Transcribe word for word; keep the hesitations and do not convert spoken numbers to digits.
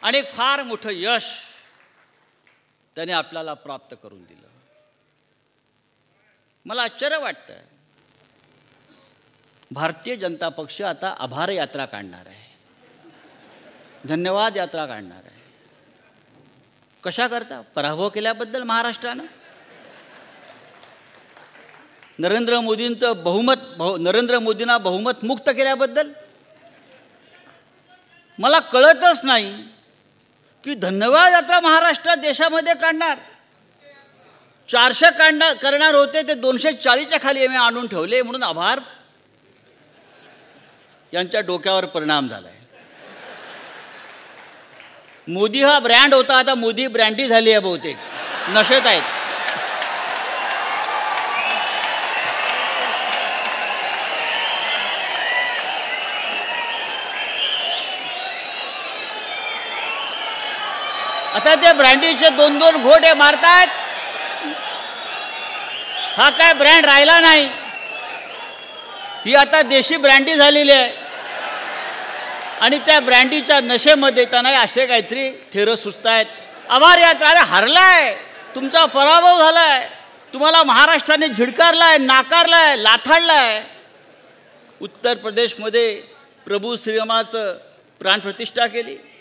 आणि फार मोठं यश त्याने आपल्याला प्राप्त करून दिलं. मला आश्चर्य वाटतं, भारतीय जनता पक्ष आता आभार यात्रा काढणार आहे, धन्यवाद यात्रा काढणार आहे. कशा करता? पराभव केल्याबद्दल महाराष्ट्रानं. नरेंद्र मोदींचं बहुमत बहु नरेंद्र मोदींना बहुमत मुक्त केल्याबद्दल. मला कळतच नाही की धन्यवाद यात्रा महाराष्ट्रात देशामध्ये काढणार. चारशे काढणार करणार होते ते दोनशे चाळीसच्या खाली आम्ही आणून ठेवले, म्हणून आभार यांच्या डोक्यावर परिणाम झालाय. मोदी हा ब्रँड होता, आता मोदी ब्रँडी झाली आहे, बहुतेक नशेत आहेत. आता ते ब्रँडीचे दोन दोन घोटे मारतायत. हा काय ब्रँड राहिला नाही, ही आता देशी ब्रँडी झालेली आहे. आणि त्या ब्रँडीच्या नशेमध्ये त्यांना असे काहीतरी थेरं सुचतायत. आभार यात्रा, अरे हरलाय, तुमचा पराभव झालाय, तुम्हाला महाराष्ट्राने झिडकारलाय, नाकारलाय, लाथाडलाय. उत्तर प्रदेशमध्ये प्रभू श्रीरामाचं प्राणप्रतिष्ठा केली.